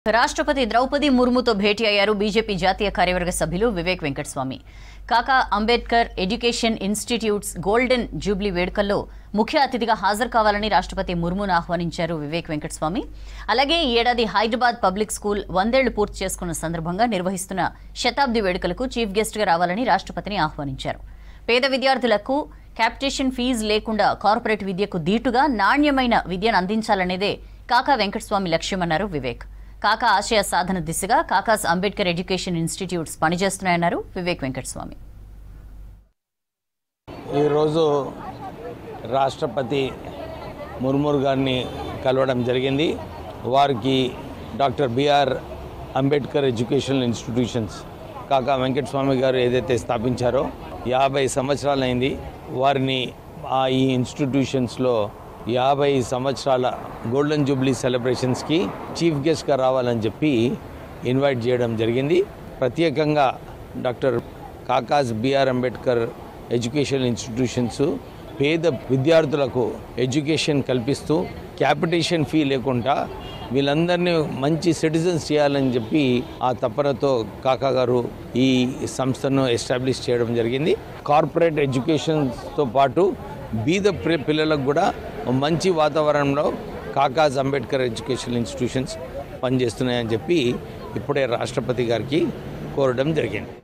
రాష్ట్రపతి ద్రౌపది ముర్ముతో భేటీ అయ్యారు బీజేపీ జాతీయ కార్యవర్గ సభ్యులు Vivek Venkataswamy. Kaka Ambedkar education institutes golden jubilee వేడుకల్లో ముఖ్య అతిథిగా హాజరు కావాలని రాష్ట్రపతి ముర్మును ఆహ్వానించారు వివేక్ వెంకటస్వామి. అలాగే ఈ ఏడాది హైదరాబాద్ పబ్లిక్ స్కూల్ 100 ఏళ్లు పూర్తి చేసుకున్న సందర్భంగా నిర్వహిస్తున్న శతాబ్ది వేడుకలకు చీఫ్ గెస్ట్ గా రావాలని రాష్ట్రపతిని ఆహ్వానించారు. పేద విద్యార్థులకు క్యాపిటేషన్ ఫీజు లేకుండా కార్పొరేట్ విద్యకు దీటుగా నాణ్యమైన విద్యను అందించాలనేదే కాకా వెంకటస్వామి లక్ష్యమన్నారు వివేక్. కాకా ఆశయ సాధన దిశగా కాకాస్ అంబేద్కర్ ఎడ్యుకేషన్ ఇన్స్టిట్యూట్స్ పనిచేస్తున్నాయన్నారు వివేక్ వెంకటస్వామి. ఈరోజు రాష్ట్రపతి ముర్ము గారిని కలవడం జరిగింది. వారికి doctor BR Ambedkar educational institutions Kaka Venkataswamy గారు ఏదైతే స్థాపించారో 50 సంవత్సరాలైంది. వారిని ఈ ఇన్స్టిట్యూషన్స్లో 50 సంవత్సరాల గోల్డెన్ జూబ్లీ సెలబ్రేషన్స్కి చీఫ్ గెస్ట్గా రావాలని చెప్పి ఇన్వైట్ చేయడం జరిగింది. ప్రత్యేకంగా doctor Kaka's BR Ambedkar education institutions పేద విద్యార్థులకు ఎడ్యుకేషన్ కల్పిస్తూ క్యాపిటేషన్ ఫీ లేకుండా వీళ్ళందరినీ మంచి సిటిజన్స్ చేయాలని చెప్పి ఆ తపనతో కాకా గారు ఈ సంస్థను ఎస్టాబ్లిష్ చేయడం జరిగింది. కార్పొరేట్ ఎడ్యుకేషన్తో పాటు బీద పిల్లలకు కూడా మంచి వాతావరణంలో కాకాస్ అంబేద్కర్ ఎడ్యుకేషన్ ఇన్స్టిట్యూషన్స్ పనిచేస్తున్నాయని చెప్పి ఇప్పుడే రాష్ట్రపతి గారికి కోరడం జరిగింది.